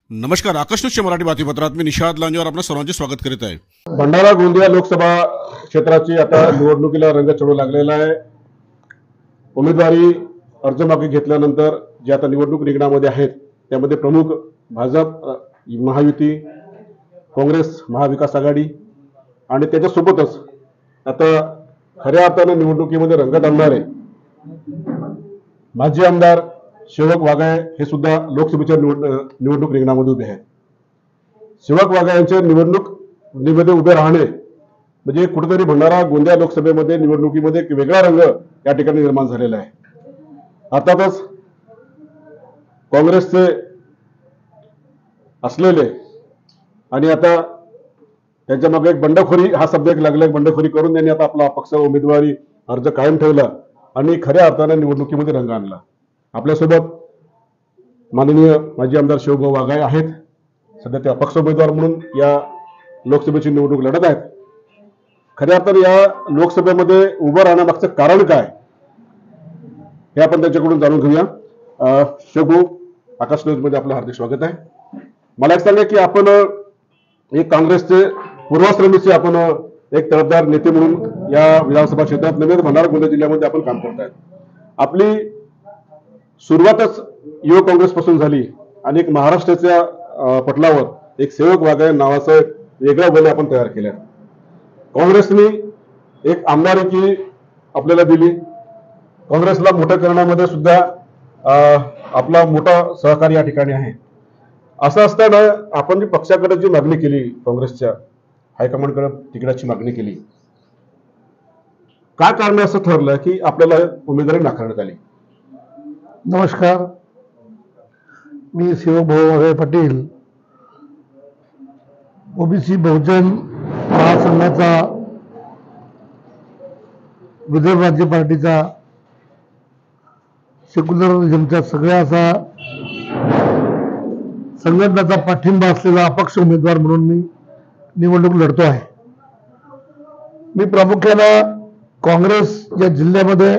नमस्कार, आकाश न्यूजच्या मराठी बातमीपत्रात मी निशाद लांजेवर आपलं सर्वांचे स्वागत करीत आहे। भंडारा गोंदिया लोकसभा क्षेत्राची आता निवडणुकीला रंग चढू लागलेला आहे। उमेदवारी अर्ज मागे घेतल्यानंतर जे आता निवडणूक रिंगणामध्ये आहेत त्यामध्ये प्रमुख भाजप, महायुती, काँग्रेस, महाविकास आघाडी आणि त्याच्यासोबतच आता खऱ्या अर्थाने निवडणुकीमध्ये रंगत आणणारे माजी आमदार सेवक वाघाळे हे सुद्धा लोकसभेच्या निवडणूक रिंगणामध्ये उभे आहेत। सेवक वाघाळ्यांच्या निवडणुकीमध्ये उभे राहणे म्हणजे कुठेतरी भंडारा गोंदिया लोकसभेमध्ये निवडणुकीमध्ये एक वेगळा रंग या ठिकाणी निर्माण झालेला आहे। अर्थातच काँग्रेसचे असलेले आणि आता त्यांच्या मागे एक बंडखोरी हा शब्द एक लागला, बंडखोरी करून त्यांनी आता आपला पक्ष उमेदवारी अर्ज कायम ठेवला आणि खऱ्या अर्थाने निवडणुकीमध्ये रंग आणला। आपल्यासोबत माननीय माजी आमदार सेवक वाघाळे आहेत। सध्या ते अपक्ष उमेदवार म्हणून या लोकसभेची निवडणूक लढत आहेत। खऱ्या अर्थाने या लोकसभेमध्ये उभं राहण्यामागचं कारण काय हे आपण त्यांच्याकडून जाणून घेऊया। सेवक, आकाश न्यूज मध्ये आपलं हार्दिक स्वागत आहे। मला एक सांगा की आपण एक काँग्रेसचे पूर्वाश्रमीचे आपण एक तळपदार नेते म्हणून या विधानसभा क्षेत्रात नव्हे भंडारा गोंदिया जिल्ह्यामध्ये आपण काम करतायत। आपली सुरुवातच युवक काँग्रेस पासून झाली आणि एक महाराष्ट्राच्या पटलावर एक सेवक वाघाळे नावाचं वेगळं बोल आपण तयार केलं। काँग्रेसने एक आमदारकी आपल्याला दिली, काँग्रेसला मोठं करण्यामध्ये सुद्धा आपला मोठा सहकारी या ठिकाणी आहे। असं असताना आपण जी पक्षाकडे जी मागणी केली, काँग्रेसच्या हायकमांडकडे तिकिटाची मागणी केली, काय कारण असं ठरलं की आपल्याला उमेदवारी नाकारण्यात आली? नमस्कार, मी सेवक भाऊ पाटील, ओबीसी बहुजन महासंघाचा विदर्भ राज्य पार्टीचा सेक्युलरिझमच्या सगळ्या असा संघटनाचा पाठिंबा असलेला अपक्ष उमेदवार म्हणून मी निवडणूक लढतो आहे। मी प्रामुख्यानं काँग्रेस या जिल्ह्यामध्ये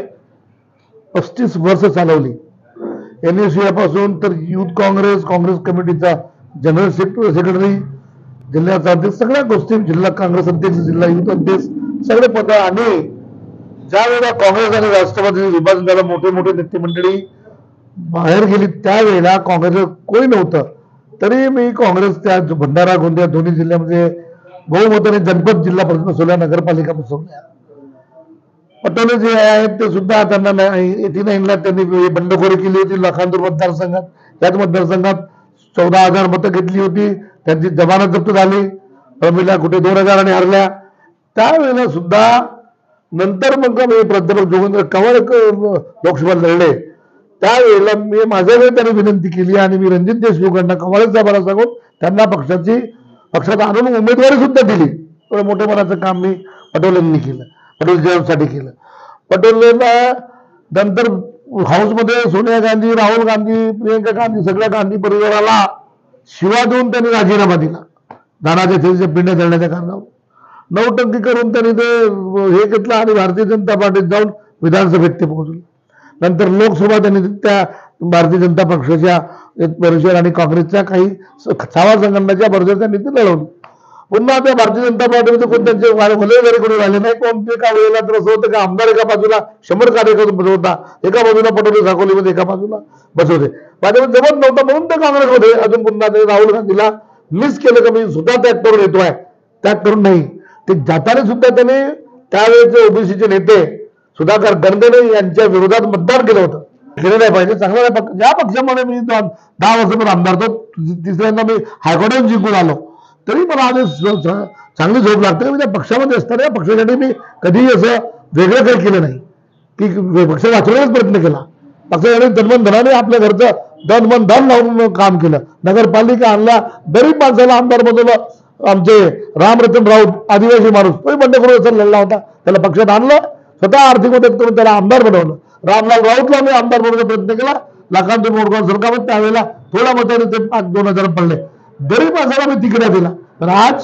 35 वर्ष चालवली। NSU पासून तर युथ काँग्रेस, काँग्रेस कमिटीचा जनरल सेक्रेटरी, जिल्ह्याचा अध्यक्ष, सगळ्या गोष्टी, जिल्हा काँग्रेस अध्यक्ष, जिल्हा युथ अध्यक्ष, सगळे पद। आणि ज्या वेळेला काँग्रेस आणि राष्ट्रवादी विभाजन झालं, मोठे मोठे नेते मंडळी बाहेर गेली, त्यावेळेला काँग्रेस कोणी नव्हतं, तरी मी काँग्रेस त्या भंडारा गोंदिया दोन्ही जिल्ह्यामध्ये बहुमताने जनपद जिल्हा परिषद बसवल्या, नगरपालिका बसवल्या। पटोले जे आहेत ते सुद्धा त्यांना 89ला त्यांनी बंडखोरी केली होती लाखांदूर मतदारसंघात। त्याच मतदारसंघात 14,000 मतं घेतली होती, त्यांची जमानत जप्त झाली, प्रमिला कुठे 2,000 हरल्या। त्यावेळेला सुद्धा नंतर मग मी प्राध्यापक जोगेंद्र कंवर लोकसभा लढले, त्यावेळेला मी माझ्या वेळी त्यांनी विनंती केली आणि मी रणजित देशमुखांना कंवरच साहेबांना सांगून त्यांना पक्षात आणून उमेदवारी सुद्धा दिली। थोडं मोठेपणाचं काम मी पटोलेंनी केलं, पटोलेंसाठी केलं। पटोलेंना नंतर हाऊसमध्ये सोनिया गांधी, राहुल गांधी, प्रियंका गांधी, सगळ्या गांधी परिवाराला शिवा देऊन त्यांनी राजीनामा दिला, दानाच्या थैलीच्या पिंड्या जळण्याच्या कारणावर 9% करून त्यांनी ते हे घेतलं आणि भारतीय जनता पार्टीत जाऊन विधानसभेत ते पोहोचले। नंतर लोकसभा त्यांनी त्या भारतीय जनता पक्षाच्या परिषद आणि काँग्रेसच्या काही छावा संघटनाच्या परिषद त्यांनी ते लढवली। पुन्हा त्या भारतीय जनता पार्टीमध्ये कोण त्यांचे भलेदारी कोणी राहिले नाही। कोणते का वेळेला तर असं होतं की आमदार एका बाजूला 100 कार्यकर्ते बसवता, एका बाजूला पटोले साकोलीमध्ये एका बाजूला बसवते, माझ्यामध्ये जमत नव्हतं म्हणून ते काँग्रेसमध्ये अजून पुन्हा ते राहुल गांधीला मिस केलं की मी सुद्धा त्याग करून येतोय। त्याग करून नाही, ते जाताना सुद्धा त्याने त्यावेळेचे ओबीसीचे नेते सुधाकर गणगणे यांच्या विरोधात मतदान केलं होतं। केलं नाही पाहिजे, चांगला नाही। ज्या पक्षामुळे मी 10 वर्षापर्यंत आमदार होतो, तिसऱ्यांदा मी हायकोर्टात जिंकून आलो, तरी मला आज चांगली झोप लागते। मी त्या पक्षामध्ये असताना या पक्षासाठी मी कधीही असं वेगळं काही केलं नाही की पक्ष वाचवण्याचा प्रयत्न केला। पक्षासाठी तनमन धनाने आपल्या घरचं मन धन लावून काम केलं। नगरपालिका आणल्या, गरीब माणसाला आमदार बनवलं। आमचे रामरतन राऊत आदिवासी माणूस, तोही बंडखोर लढला होता, त्याला पक्षात आणलं, स्वतः आर्थिक मदत करून त्याला आमदार बनवलं। रामलाल राऊतला आम्ही आमदार बनवण्याचा प्रयत्न केला, लाखांतून मोडगाव सरकारमध्ये त्यावेळेला थोड्या मताने ते 2,000 पडले, गरीब माणसाला मी तिकीट दिला। तर आज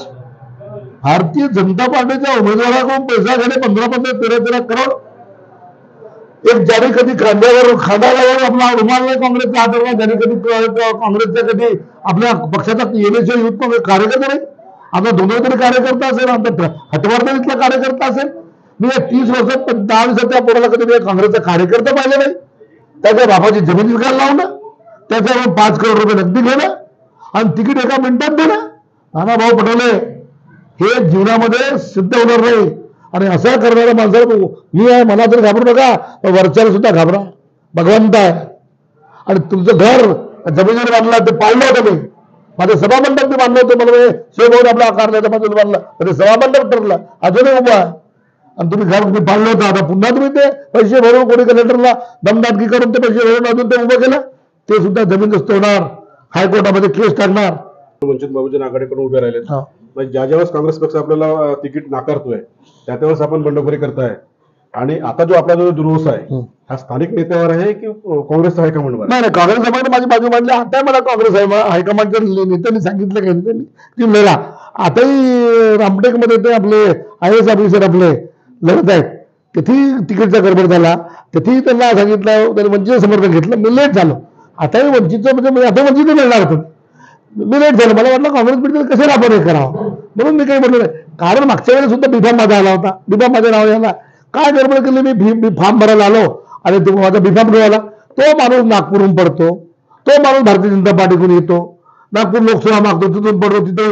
भारतीय जनता पार्टीच्या उमेदवाराकडून पैसा घेणे 15-13 करोड एक ज्याने कधी खांद्यावर आपला रुमाल नाही काँग्रेसचा हातरला, ज्याने कधी काँग्रेसच्या कधी आपल्या पक्षाचा येण्याचे युथ कार्यकर्ता नाही, आपला दोन्ही तरी कार्यकर्ता असेल, आमचा हटवर्धनीतला कार्यकर्ता असेल. मी 30 वर्षात 10 वर्षाच्या पोराला कधी काँग्रेसचा कार्यकर्ता पाहिजे नाही. त्याच्या बापाची जमीन विकायला लावणं, त्याच्यावर 5 करोड रुपये नगदी घेणं आणि तिकीट एका मिनिटात देणं. नानाभाऊ पटोले हे जीवनामध्ये सिद्ध होणार नाही. आणि असं करणाऱ्या माणसाला मी आहे, मला तर घाबरू नका, वरच्याला सुद्धा घाबरा. भगवंत आहे. आणि तुमचं घर जमिनीवर बांधलं ते पाळलं होतं मी. माझं सभामंडप मी बांधलं होतं, मला शिवभाऊन आपला आकार द्यायचा बाजूला बांधलं, ते सभामंडप ठरलं, अजूनही उभं आहे. आणि तुम्ही घर तुम्ही पाळलं होतं, आता पुन्हा तुम्ही ते पैसे भरून कोणी कलेक्टरला दमदाटकी करून ते पैसे भरून अजून ते उभं केलं, ते सुद्धा जमीनदस्त होणार, हायकोर्टामध्ये केस टाकणार. वंचित बहुजन आघाडीकडून उभे राहिले. म्हणजे ज्या ज्यावेळेस काँग्रेस पक्ष आपल्याला तिकीट नाकारतोय त्यावेळेस आपण बंडखोरी करताय. आणि आता जो आपला जो रोष आहे हा स्थानिक नेत्यावर आहे की काँग्रेसचा हायकमांडवर? नाही, काँग्रेस हायकमांड माझी बाजू मांडली. आता मला काँग्रेस हायकमांडच्या नेत्यांनी सांगितलं की त्यांनी मेला. आताही रामटेकमध्ये ते आपले IAS ऑफिसर आपले लढत आहेत, तिथेही तिकीटचा गडबड झाला, तिथेही त्यांना सांगितलं, त्यांनी वंचित समर्थन घेतलं, मी लेट झालो. आताही वंचितचं म्हणजे आता वंचित मिळणार होतं, मी लेट झालं. मला वाटलं काँग्रेस पीडित कशाला आपण हे करावं, म्हणून मी काही म्हटलं नाही. कारण मागच्या वेळेस सुद्धा बिफाम माझा आला होता, बिफाम माझ्या नावाने आला. काय गडबड केली, मी फॉर्म भरायला आलो आणि तो माझा बिफाम आला. तो माणूस नागपूरहून पडतो, तो माणूस भारतीय जनता पार्टीकडून येतो, नागपूर लोकसभा मागतो, तिथून पडतो, तिथे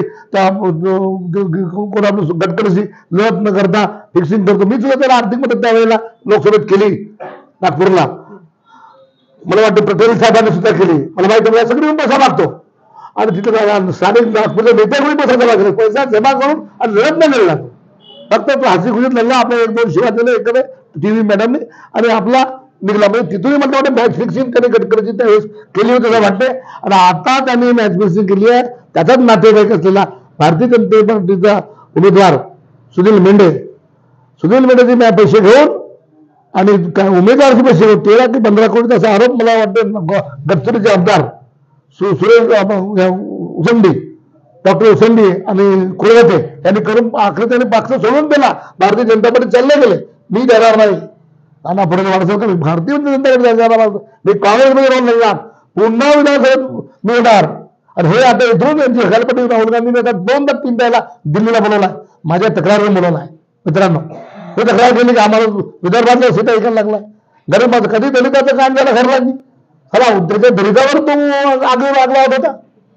कोण आपलं गडकरीशी लढत न करता फिक्सिंग करतो. मी सुद्धा त्याला आर्थिक मदत त्यावेळेला लोकसभेत केली नागपूरला. मला वाटतं पटेल साहेबांनी सुद्धा केली. मला माहिती सगळी पैसा मागतो आणि तिथे स्थानिक नागपूरच्या नेत्याकडून पैसा लागले, पैसा जमा करून आणि लढत नाही लढला. फक्त तो हसी खुशीत लढला, आपल्या 1-2 शिवा दिले एकडे TV मॅडमने आणि आपला निघला. म्हणजे तिथूनही म्हटलं वाटतं मॅच फिक्सिंग त्यांनी गडकरीची त्यावेळेस केली होती असं वाटते. आणि आता त्यांनी मॅच फिक्सिंग केली आहे. त्याचाच नातेवाईक असलेला भारतीय जनता पार्टीचा उमेदवार सुनील मेंढेचे पैसे घेऊन आणि उमेदवाराचे पैसे घेऊन 13 ते 15 कोटी असा आरोप मला वाटतं गडचिरोलीचे आमदार सुरेश उसंडी, डॉक्टर उसंडी आणि कुळवते यांनी करून आखरी त्यांनी पक्ष सोडून दिला. भारतीय जनता पार्टी चालले गेले. मी देणार नाही. नाना पटोले वाटत भारतीय जनता पार्टी जाणार, मी काँग्रेसमध्ये राहून लागणार, पुन्हा विधानसभेत मिळणार. आणि हे आता इथून यांची हकालपट्टी राहुल गांधीने आता 2-3 त्याला दिल्लीला बोलवलाय, माझ्या तक्रारीवर बोलवलाय. मित्रांनो, हे तक्रार केली की आम्हाला विदर्भातल्या सीटा ऐकायला लागलाय. गरीब माझं कधी दलिताचं काम झालं घरला की चला त्याच्या दलितावर तो आगे लागला होता.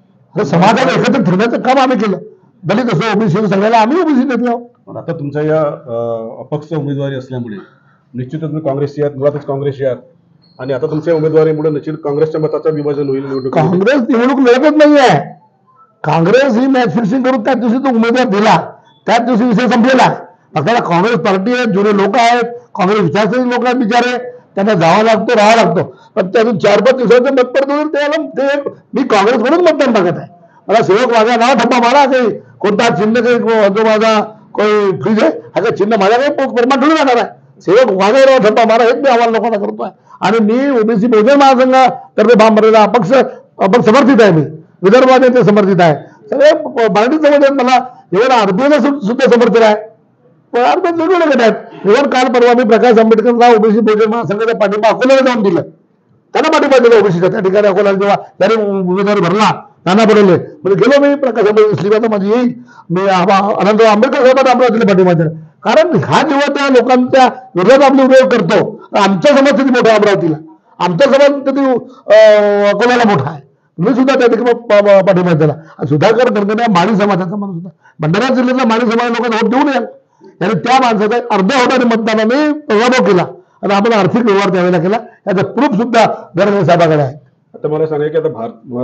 समाजाला एकत्र ठेवण्याचं काम आम्ही केलं. दलित असो, ओबीसी सगळ्याला आम्ही ओबीसी घेतलो. आता तुमच्या या अपक्ष उमेदवारी असल्यामुळे निश्चितच तुम्ही काँग्रेसची आहात, मुळातच काँग्रेसची आहात. आणि आता तुमच्या उमेदवारीमुळे निश्चित काँग्रेसच्या मताचं विभाजन होईल. काँग्रेस निवडणूक लढतच नाहीये. काँग्रेस ही मॅच फिक्सिंग करून त्याच दिवशी तो उमेदवार दिला, त्याच दिवशी विषय संपलेला. आपल्याला काँग्रेस पार्टी आहे, जुने लोक आहेत, काँग्रेस विचारसरणी लोक आहेत बिचारे, त्यांना जावं लागतो, राहावं लागतो. पण त्यातून 4-5 दिवसाचं मतपत्र देऊन त्याला मी काँग्रेस म्हणून मतदान टाकत आहे. मला सेवक माझा नाव ठप्पा मारा, काही कोणता चिन्ह काही जो माझा काही फ्रीज आहे हा चिन्ह माझ्या काही परमान ठेवून जाणार आहे. सेवक माझा नाव ठप्पा मारा हेच मी आव्हान लोकांना करतोय. आणि मी ओबीसी बहुजन महासंघातर्फे फॉर्म भरलेला अपक्ष समर्थित आहे. मी विदर्भात ते समर्थित आहे. सगळे मराठी समाजात मला एवढा आरबीआयला सुद्धा समर्थन आहे. वेगवेगळे गट आहेत. इव्हन काल परवा मी प्रकाश आंबेडकरला ओबीसी बहुजन महासंघाचा पाठिंबा अकोल्याला जाऊन दिलं. त्यांना पाठिंबा दिला ओबीसीचा. त्या ठिकाणी अकोल्याला जेव्हा त्याने उमेदवारी भरला नाना पटोले म्हणजे गेलो मी प्रकाश आंबेडकर माझी येईल. मी अनंत आंबेडकर साहेबांना अमरावतीला पाठिंबा दिला. कारण हा जेव्हा त्या लोकांच्या विरोधात आपले उपयोग करतो, आमचा समाज किती मोठा अमरावतीला, आमचा समाज किती अकोल्याला मोठा आहे. मी सुद्धा त्या ठिकाणी पाठिंबा दिला. सुधाकर गणगण्या माळी समाजाचा माणूस होता. भंडारा जिल्ह्यातला माळी समाज लोकांना वोट देऊन याल आणि त्या माणसाचा अर्ध्या होणाऱ्या मतदानाने प्रभाव केला आणि आपण आर्थिक व्यवहार त्यावेळेला केला. याचा प्रूफ सुद्धा गणगण्या साहेबाकडे आहे. आता मला सांगा की आता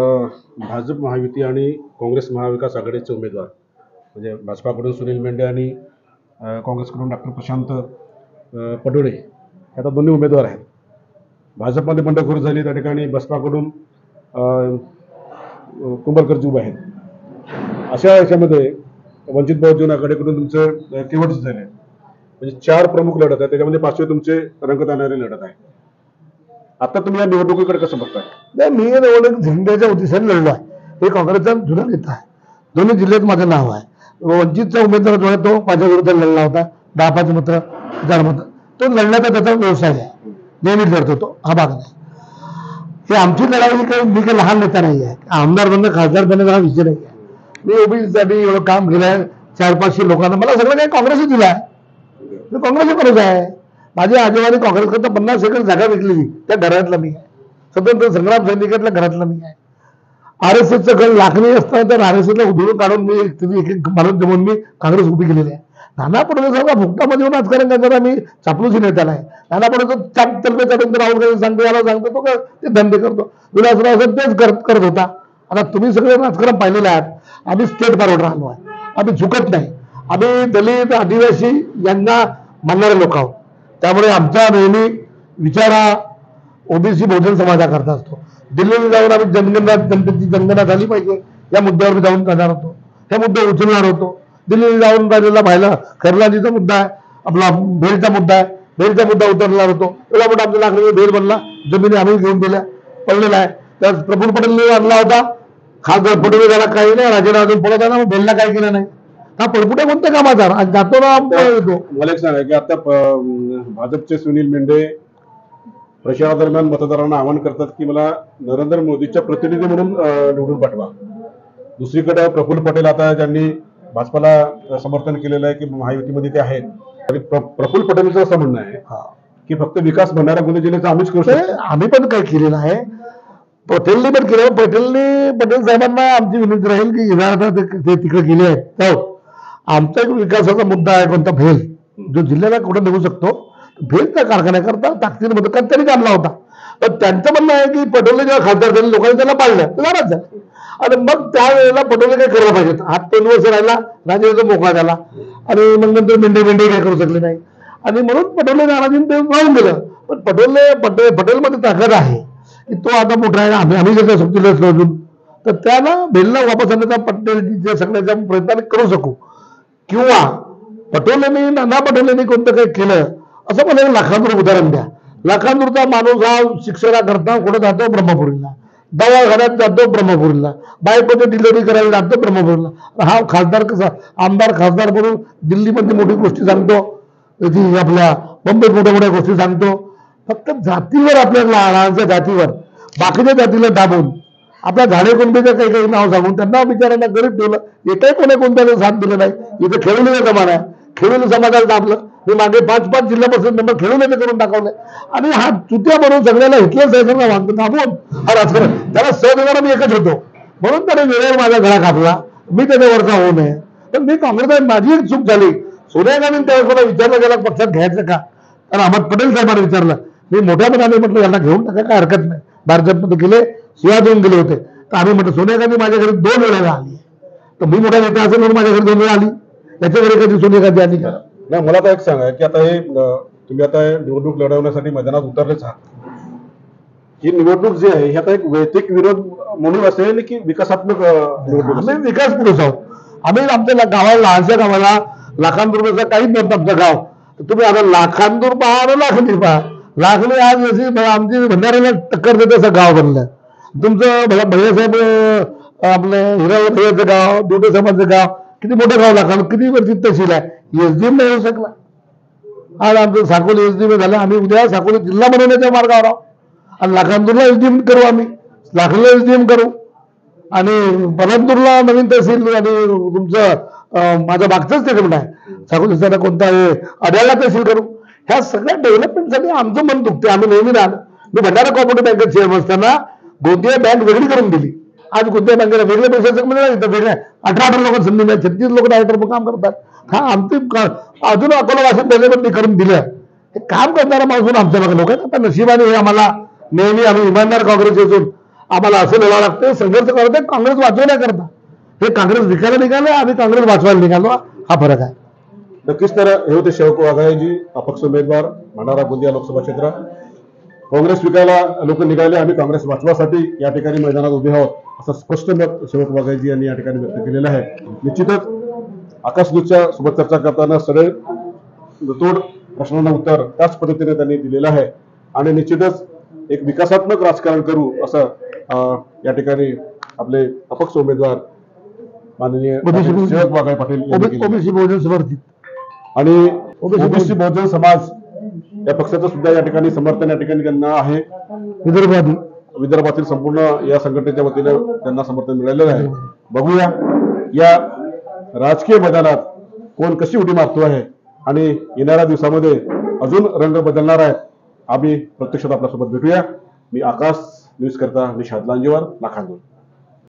भाजप महायुती आणि काँग्रेस महाविकास आघाडीचे उमेदवार म्हणजे भाजपाकडून सुनील मेंढे आणि काँग्रेसकडून डॉक्टर प्रशांत पटोले आता दोन्ही उमेदवार आहेत. भाजपमध्ये बंडखोरी झाली त्या ठिकाणी बसपाकडून कुंभलकरजी उभे आहेत. अशा याच्यामध्ये वंचित बहुजन आघाडीकडून तुमचं केवटच झाले म्हणजे 4 प्रमुख लढत आहेत. त्याच्यामध्ये 5वे तुमचे रंगत आणणारे लढत आहे. आता तुम्ही या निवडणुकीकडे कसं बघताय? नाही, मी निवडणूक झेंड्याच्या उद्देशाने लढलो आहे. हे काँग्रेसचा जुना नेता आहे. दोन्ही जिल्ह्यात माझं नाव आहे. वंचितचा उमेदवार जो आहे तो माझ्या विरोधात लढला होता. 10-5 मतं 10 मतं तो लढण्याचा त्याचा व्यवसाय आहे. नेहमीच लढत होतो, हा भाग नाही. हे आमची लढाई काही मी काही लहान नेता नाही आहे, आमदार बनणं खासदार बनणं हा विषय नाही आहे. मी ओबीसीसाठी एवढं काम केलंय, 400-500 लोकांना, मला सगळं काही काँग्रेसच दिलं आहे, मी काँग्रेसच आहे. माझ्या आजोबांनी काँग्रेसकरता 50 एकर जागा विकलेली, त्या घरातला मी आहे. स्वतंत्र संग्राम सैनिकातल्या घरातला मी आहे. RSSचं घर लाखणी असताना तर RSSला उधळून काढून मी एक माणूस जमून मी काँग्रेस उभी केलेली आहे. नाना पटोलेसारखा भुकटामध्ये येऊन राजकारण करणारा मी चापलूसी नेत्याला आहे. नाना पटोले तलपे चढून राहुल गांधी सांगतो, याला सांगतो, तो काय ते धंदे करतो, विलासराव असं तेच करत होता. आता तुम्ही सगळे राजकारण पाहिलेले आहात. आम्ही स्टेट फॉरवर्ड राहिलो आहे, आम्ही झुकत नाही. आम्ही दलित आदिवासी यांना मानणारे लोक आहोत. त्यामुळे आमचा नेहमी विचार हा ओबीसी बहुजन समाजाकरता असतो. दिल्लीला जाऊन आम्ही जनतेची जनगणना झाली पाहिजे या मुद्द्यावर मी जाऊन करणार होतो, त्या मुद्द्यावर उचलणार होतो. दिल्लीला जाऊन राहिलेला पाहिला खैरलाजीचा मुद्दा आहे, आपला भेलचा मुद्दा आहे, भेलचा मुद्दा उतरणार होतो. एवढा मोठा आमच्या लाकडी भेल बनला, जमिनी आम्ही घेऊन दिल्या, पडलेला आहे. तर प्रफुल्ल पटेलने आणला होता, खासदार पटोले त्याला काही नाही, राजेंद्र अजून पडत आहे ना, मग भेलला काय केलं नाही. हा पडपुट्या कोणत्या कामाचा आज जातो ना येतो. मला एक सांगा की आता भाजपचे सुनील मेंढे प्रचारादरम्यान मतदारांना आवाहन करतात की मला नरेंद्र मोदीच्या प्रतिनिधी म्हणून निवडून पाठवा. दुसरीकडे प्रफुल्ल पटेल आता ज्यांनी भाजपाला समर्थन केलेलं आहे की महायुतीमध्ये ते आहेत, आणि प्रफुल्ल पटेलचं असं म्हणणं आहे की फक्त विकास भंडारा गोंदिया जिल्ह्याचा आम्हीच करू शकतो. आम्ही पण काय केलेलं आहे, पटेलने पण केलं. पटेल साहेबांना आमची विनंती राहील की ते तिकडे गेले आहेत. आमचा एक विकासाचा मुद्दा आहे कोणता, भेल, जो जिल्ह्याला कुठं निघू शकतो, भेलच्या कारखान्याकरता ताकदीने मदत त्यांनी आणला होता. पण त्यांचं म्हणणं आहे की पटोले जेव्हा खासदार झाले लोकांनी त्याला पाळलं, तर नाराज झाले. आणि मग त्यावेळेला पटोले काय करायला पाहिजेत, हात 3 वर्ष राहिला, राजेंद्र मोकळा झाला, आणि मग नंतर मेंढे काय करू शकले नाही, आणि म्हणून पटोले नाराजीने ते वाहून गेलं. पण पटेलमध्ये ताकद आहे की तो आता मोठा आहे, आम्ही जर सोबतीला अजून, तर त्याला भेलला वापस आणण्याचा पटेल सगळ्याच्या प्रयत्न करू शकू. किंवा नाना पटोलेंनी कोणतं काही केलं असं मला एक लाखांदूर उदाहरण द्या. लाखांदूरचा माणूस हा शिक्षणाकरता कुठे जातो, ब्रह्मपुरीला, दवाखान्यात जातो ब्रह्मपुरीला, बायकोची डिलिव्हरी करायला जातो ब्रह्मपुरीला. हा खासदार कसा, आमदार खासदार म्हणून दिल्लीमध्ये मोठी गोष्टी सांगतो, आपल्या मुंबईत मोठ्या मोठ्या गोष्टी सांगतो. फक्त जातीवर, आपल्या लहानच्या जातीवर, बाकीच्या जातीला दाबून आपल्या झाडे कुंभीचं काही काही नाव सांगून त्यांना बिचारांना गरीब ठेवलं. एकही कोणत्याला साथ दिलं नाही. इथं खेळवलेला जमाना आहे, खेळवलं समाजाला दाबलं. मी मागे 5-5 जिल्ह्यापासून नंबर खेळवले करून दाखवले, आणि हा चुत्या म्हणून सगळ्याला हिटलर साहेबांना वागतो दाबून हा राजकारण, त्याला देणारा मी एकच होतो, म्हणून त्याने वेळेवर माझा गळा कापला. मी त्याच्यावरचा होऊ नये. पण मी काँग्रेस, माझी एक चूक झाली. सोनिया गांधी त्यावेळेस मला विचारलं गेला पक्षात घ्यायचं का, तर अहमद पटेल साहेबांना विचारलं. मी मोठ्या मनाने म्हटलं यांना घेऊन टाका, काय हरकत नाही. भाजपमध्ये गेले, शिवा देऊन गेले होते. तर आम्ही म्हटलं सोनिया गांधी माझ्या घरी 2 वेळेला आली, तर मी मोठा नेता असेल म्हणून माझ्या घरी 2 वेळा आली, याच्या घरी कधी सोनिया गांधी आली का? नाही, मला आता एक सांगा की आता हे तुम्ही आता निवडणूक लढवण्यासाठी मैदानात उतरलेच आहात. ही निवडणूक जी आहे ही आता एक वैयक्तिक विरोध म्हणून असेल की विकासात्मक निवडणूक? आम्ही विकास पुरुष आहोत. आम्ही आमच्या गावाला, लहानशा गावाला लाखांदूरचा काहीच नव्हतं आमचं गाव. तुम्ही आता लाखांदूर पहा आणि लाखनी पहा. लाखनी आज जशी आमची भंडाऱ्याला टक्कर देते असं गाव बनलं. तुमचं भैयासाहेब आपले हिरावत भैयाचं गाव, दुटे समाजचं गाव, किती मोठं गाव लाखांदूर, किती वर्षी तहसील आहे, एसडीएम नाही होऊ शकला. आज आमचं साकोली एसडीएम झालं. आम्ही उद्या साकोली जिल्हा बनवण्याच्या मार्गावर आहोत, आणि लाखांदूरला एसडीएम करू, आम्ही लाखनीला एसडीएम करू, आणि परंतूरला नवीन तहसील, आणि तुमचं माझं मागचंच स्टेटमेंट आहे, साकोलीचा कोणता अड्याला तहसील करू. ह्या सगळ्या डेव्हलपमेंटसाठी आमचं मन दुखते. आम्ही नेहमी राहिलो. मी भंडारा कोऑपरेटिव्ह बँकेत चेअरमन असताना गोंदिया बँक वेगळी करून दिली. आज गोंदिया बँकेला वेगळे पैसे मिळाले, वेगळ्या 18 लोक संधी मिळाली, 36 लोक डायरेक्टर काम करतात. हा आमचे अजून अकोला वाशिम डेव्हलपमेंट करून दिलं. हे काम करणारा माणूस आमच्या लोक आहेत. आता नशिबाने हे आम्हाला नेहमी, आम्ही इमानदार काँग्रेस असून आम्हाला असं लढावं लागतं, संघर्ष करत आहे काँग्रेस वाचवण्याकरता. हे काँग्रेस विकायला निघाले, आम्ही काँग्रेस वाचवायला निघालो, हा फरक आहे. नक्कीच. तर हे होते शेवक वाघाजी, अपक्ष उमेदवार, भंडारा गोंदिया लोकसभा क्षेत्र. काँग्रेस विकायला लोक निघाले, आम्ही काँग्रेस वाचवासाठी या ठिकाणी मैदानात उभे आहोत, असं स्पष्ट मत शेवक वाघाजी यांनी या ठिकाणी व्यक्त केलेलं आहे. निश्चितच आकाश न्यूजच्या सोबत चर्चा करताना सगळे तोड प्रश्नांना उत्तर त्याच पद्धतीने त्यांनी दिलेलं आहे, आणि निश्चितच एक विकासात्मक राजकारण करू असं या ठिकाणी आपले अपक्ष उमेदवार माननीय शेवक वाघाजी पाटील यांनी केलं. ओबीसी बहुजन समर्थित आणि ओबीसी बहुजन समाज या पक्षाचं सुद्धा या ठिकाणी समर्थन या ठिकाणी त्यांना आहे. विदर्भातील विदर्भातील संपूर्ण या संघटनेच्या वतीने त्यांना समर्थन मिळालेलं आहे. बघूया या राजकीय मैदानात कोण कशी उडी मारतो आहे आणि येणाऱ्या दिवसामध्ये अजून रंग बदलणार आहे. आम्ही प्रत्यक्षात आपल्यासोबत भेटूया. मी आकाश न्यूज करता निषाद लांजेवार, लाखांदूर.